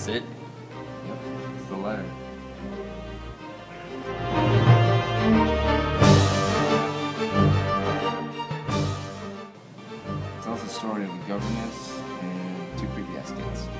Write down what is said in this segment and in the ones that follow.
That's it? Yep, it's the letter. It tells the story of a governess and 2 creepy ass kids.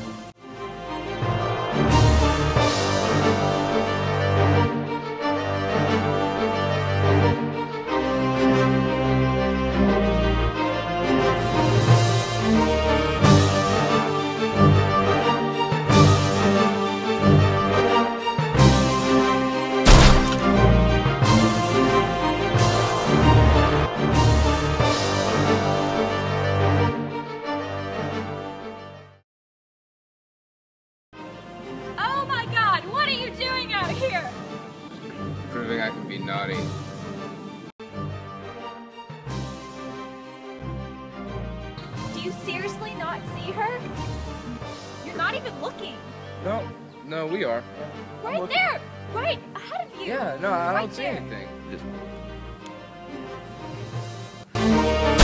Oh my God, what are you doing out here? Proving I can be naughty. Do you seriously not see her? You're not even looking. No, we are. Right there, right ahead of you. Yeah, no, I Right don't see there. anything. Just